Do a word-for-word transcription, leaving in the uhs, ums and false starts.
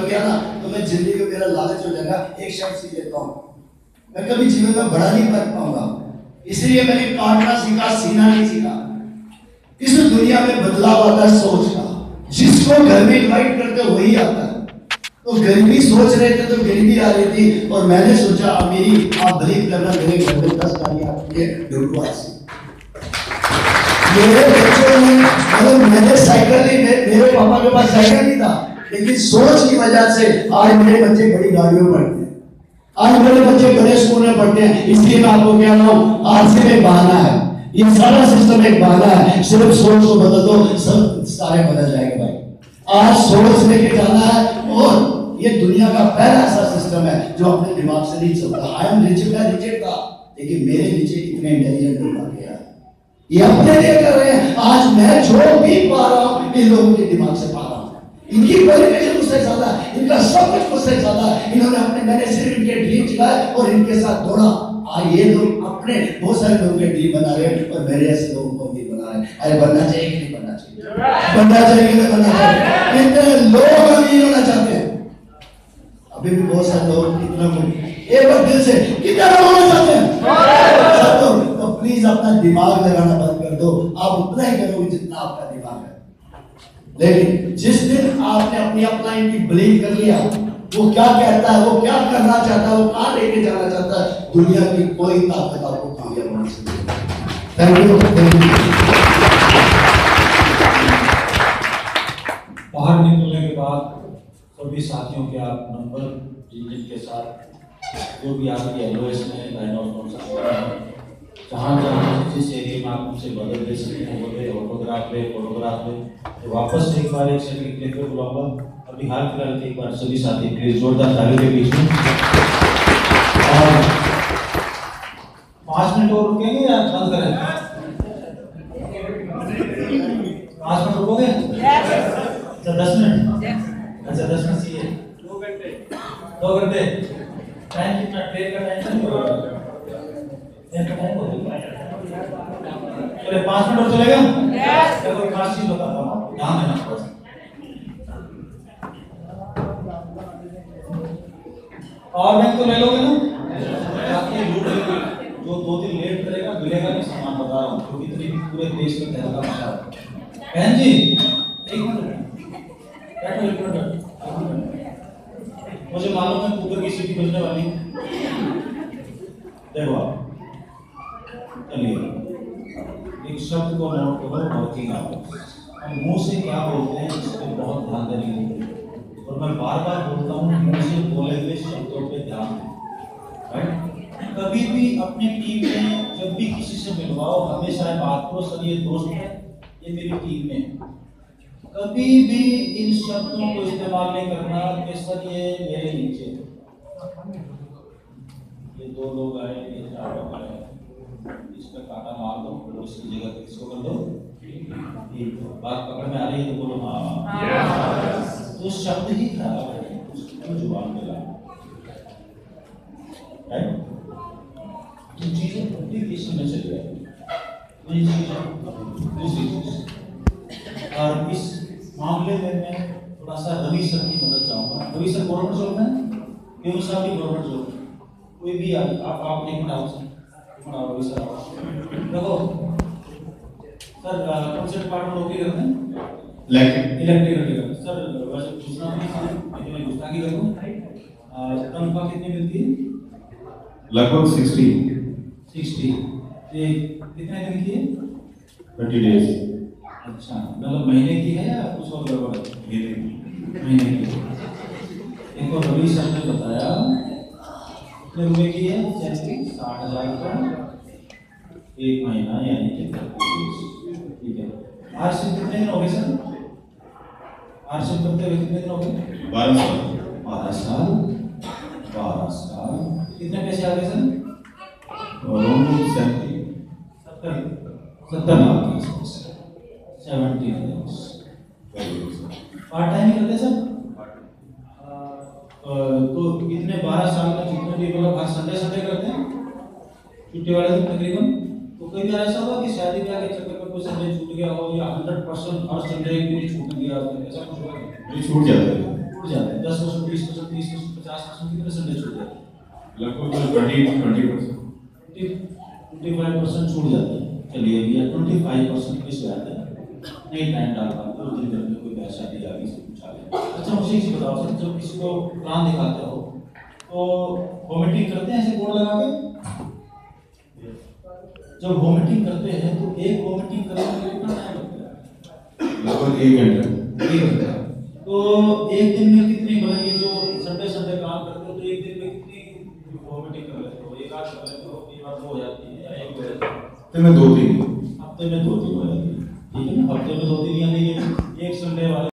बन गया ना तो मैं जिंदगी में मेरा लालच हो जाएगा, एक शर्ट सी लेता हूँ, मैं कभी जीवन में बड़ा नहीं कर पाऊंगा। इसलिए मैंने काटना सीखा, सीना नहीं सीखा। इस दुनिया में बदलाव आता है सोच का, जिसको घर में इन्वाइट करते वही आता है। तो गरीबी सोच रहे थे तो गरीबी आ रही थी, और मैंने सोचा अब मेरी आप बिलीव करना, मेरे घर में दस गाड़ियां आती है डुडुआ से। मेरे बच्चों ने, मतलब मैंने साइकिल नहीं, मेरे पापा के पास साइकिल नहीं था, लेकिन सोच की वजह से आज मेरे बच्चे बड़ी गाड़ियों में पढ़ते हैं, आज मेरे बच्चे बड़े स्कूल में पढ़ते हैं। इसलिए मैं आपको कह रहा हूँ, आज से एक बहाना है, ये सारा सिस्टम एक बहाना है, सिर्फ सोच को बदल दो, सब सारे बदल जाएंगे भाई। आज सोच लेके जाना है, और ये दुनिया का पहला ऐसा सिस्टम है जो अपने दिमाग से नहीं चलता। आई एम रिच, मैं रिच था, लेकिन मेरे नीचे इतने इंटेलिजेंट लोग आ गया, ये अपने लिए कर रहे हैं। आज मैं जो भी पा रहा हूँ इन लोगों के दिमाग से पा रहा हूँ, इनकी क्वालिफिकेशन मुझसे ज्यादा है, इनका सब कुछ मुझसे ज्यादा है। इन्होंने अपने, मैंने सिर्फ इनके ड्रीम चलाए और इनके साथ दौड़ा। आज ये लोग अपने बहुत सारे लोगों के ड्रीम बना रहे हैं, और मेरे ऐसे लोगों को भी बना रहे हैं। अरे बनना चाहिए कि नहीं बनना चाहिए? बनना चाहिए कि नहीं बनना चाहिए? इतने लोग अमीर होना चाहते हैं, अभी भी बहुत सारे लोग, कितना एक बार दिल से कितना लोग होना चाहते हैं, तो, तो प्लीज अपना दिमाग लगाना बंद कर दो। आप उतना ही करोगे जितना आपका दिमाग है, लेकिन जिस दिन आपने अपनी अपलाइन की बिलीव कर लिया, वो क्या कहता है, वो क्या करना चाहता है, वो कहाँ लेके जाना चाहता है, दुनिया की कोई ताकत आपको कामयाब बना सकती है। Thank you. बाहर निकलने के बाद सभी साथियों के आप नंबर जिनके साथ जो भी आपकी एलओएस में जहाँ जहाँ जिस एरिया में आप उनसे मदद ले सकते हैं, बोले ऑटोग्राफ ले, फोटोग्राफ ले, तो वापस एक बार एक सेकंड के लिए बुलाऊंगा। अभी हाल फिलहाल एक बार सभी साथी प्लीज जोरदार तालियों के बीच में, और पाँच मिनट और रुकेंगे या बंद करें? पाँच मिनट रुकोगे? अच्छा दस मिनट, अच्छा दस मिनट चाहिए, दो घंटे दो घंटे टाइम कितना? ट्रेन का टाइम नहीं होगा, ट्रेन का टाइम होगा, चलिए पाँच मिनट और चलेगा। क्या कोई खास चीज बताता हूँ आपको, ध्यान देना। और बैंक तो ले लोगे ना, बाकी लूट लेंगे, जो दो दिन लेट करेगा मिलेगा नहीं सामान, बता रहा हूँ, क्योंकि इतनी पूरे देश में तहलका मचा है। बहन जी एक मिनट बैठो, एक मिनट, मुझे मालूम है कुकर की सीटी बजने वाली है, देखो आप, चलिए एक शब्द को नोट करो, वर्किंग आवर्स। हम मुंह से क्या बोलते हैं इस पर बहुत ध्यान देने की जरूरत है, और मैं बार बार बोलता हूँ मुंह से बोले हुए शब्दों पे ध्यान दें, राइट? कभी भी अपनी टीम में जब भी किसी से मिलवाओ, हमेशा बात करो सर ये दोस्त है, ये मेरी टीम में, कभी भी इन शब्दों को इस्तेमाल नहीं करना कि सर ये मेरे नीचे, ये दो लोग आए, ये चार लोग आए, इस पर काटा मार दो, उसकी जगह पे इसको कर दो, बात पकड़ में आ रही है तो बोलो हाँ, तो शब्द ही खराब है, उसको जुबान पे ला, राइट? तो चीजें कम्युनिकेशन में चली जाएगी। वही चीज है दूसरी चीज, और इस मामले में मैं थोड़ा सा रवि सर की मदद चाहूंगा। रवि सर गवर्नमेंट जॉब में, केवल साहब भी गवर्नमेंट जॉब, कोई भी आप आप एक मिनट आओ सर, एक मिनट आओ रवि सर, देखो सर कौन से डिपार्टमेंट ओके करते हैं? इलेक्ट्रिक इलेक्ट्रिकल सर, वैसे पूछना नहीं था लेकिन मैं गुस्ताखी करूँ, तनख्वाह कितनी मिलती है? लगभग सिक्सटी सिक्सटी ये कितने दिन की है? Thirty days. अच्छा, मतलब महीने की है या कुछ और गड़बड़ है? महीने की। इनको रवि सर ने बताया कितने रुपए की है सैलरी? साठ हजार रुपये एक महीना, यानी कि ठीक है। आज से कितने दिन हो गए सर? आज से करते हुए कितने दिन हो गए? बारह साल बारह साल बारह साल कितने पैसे आ गए सर? सत्तर सत्तर लाख सेवेंटी पार्ट टाइम ही करते सर। तो कितने बारह साल में जितने भी मतलब हर संडे संडे करते हैं छुट्टी वाले दिन तकरीबन, तो कई बार ऐसा हुआ कि शादी ब्याह के चक्कर में कोई संडे छूट गया हो, या हंड्रेड परसेंट हर संडे एक दिन छूट गया, ऐसा कुछ हुआ? छूट जाता है छूट जाता है, दस दस परसेंट, बीस परसेंट, तीस परसेंट, पचास परसेंट कितने संडे छूट जाते हैं? लगभग twenty twenty percent twenty five percent छूट जाते हैं। चलिए भैया ट्वेंटी फाइव परसेंट किस बात है नहीं टाइम डाल पाते उस दिन घर में कोई पैसा नहीं आ किसी पूछा गया। अच्छा मुझे एक चीज बताओ सर, जब किसी को प्लान दिखाते हो तो वोमिटिंग करते हैं ऐसे बोर्ड लगा के? जब वोमिटिंग करते हैं तो एक वोमिटिंग करने के लिए कितना टाइम लगता है? लगभग एक घंटा एक घंटा। तो एक दिन में कितनी बनेगी? जो संडे संडे काम करते हो तो एक दिन में कितनी वोमिटिंग कर लेते हो? एक आध कर लेते हो, कई बार दो हो जाती है या एक हो जाती है? हफ्ते में दो तीन हफ्ते में दो तीन हो जाती है, ठीक है ना? हफ्ते में दो तीन यानी एक संडे वाले